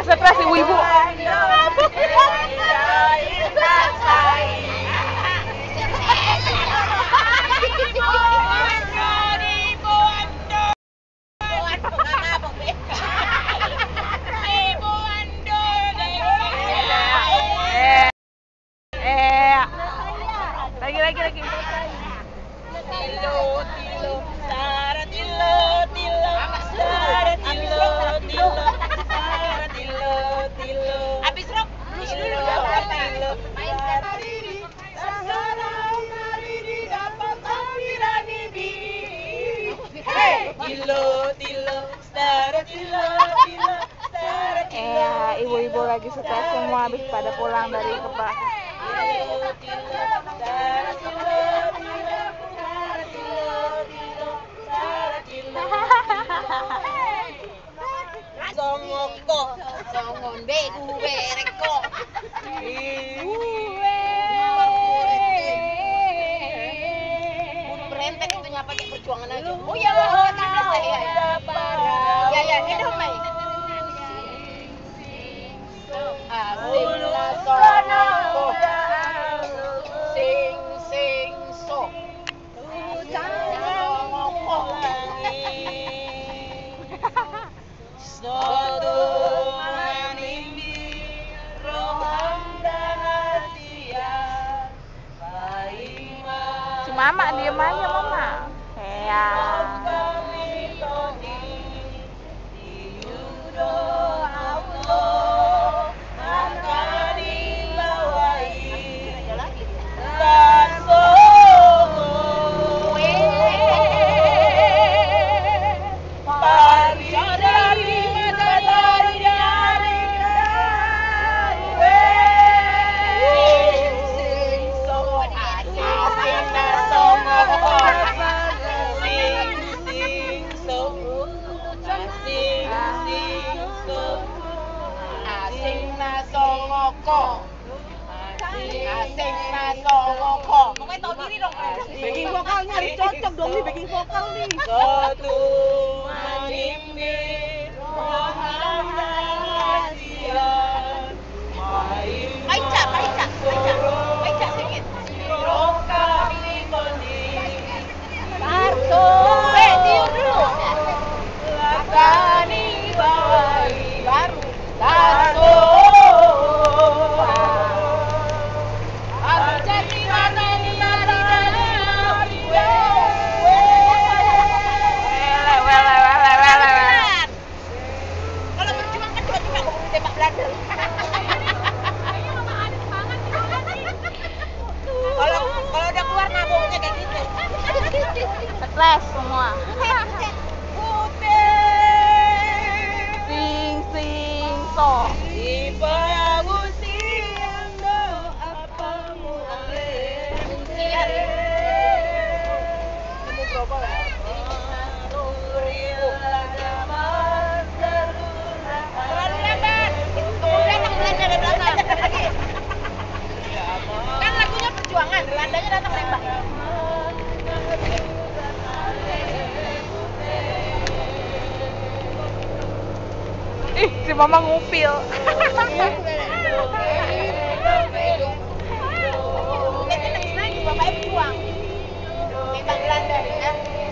stres ibu-ibu. Lagi. Habis rock, ibu-ibu lagi stres semua habis pada pulang dari kebak. songon begu bereko. Berentek itu nyapa kayak perjuangan aja. Oh ya, ya, ini Mai. Sing so. Si Mama diem aja Mama. Ya. Asing nasongoko. Pokoknya tau diri dong. Backing vokalnya harus cocok dong nih, backing vokal nih. Satu menimbi rahasia. Aica sedikit. Rokali kondisi. Karso. Tiup dulu. Lakani bawai. Baru. Karso. Kalau udah keluar mabuknya kayak gitu. Stres semua. Sing so. Terlalu lambat. Kemudian yang belanja dari belakang. Kan lagunya perjuangan, Belandanya datang nembak. Ih, si Mama ngupil. Mungkin kita lagi bapaknya berjuang. Nembak Belanda ya.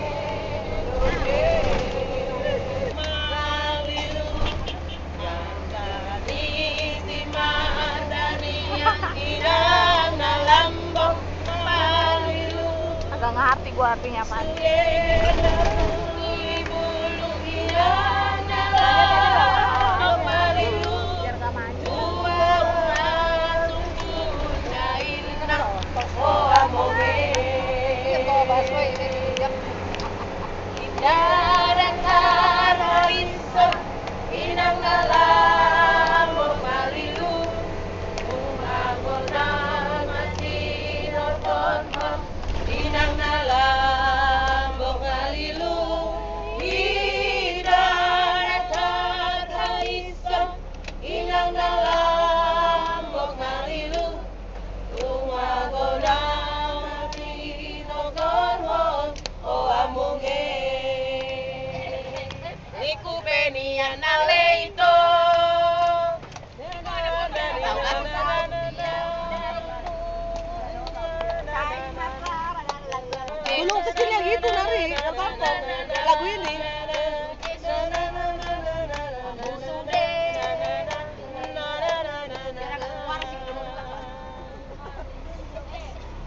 Agak ngerti gua artinya apaan. Biar gak maju. Inang nalam bok ngalilu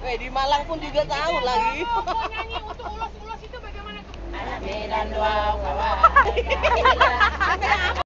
Di Malang pun juga tahu lagi. nyanyi untuk ulos-ulos itu bagaimana? Medan doa kawan.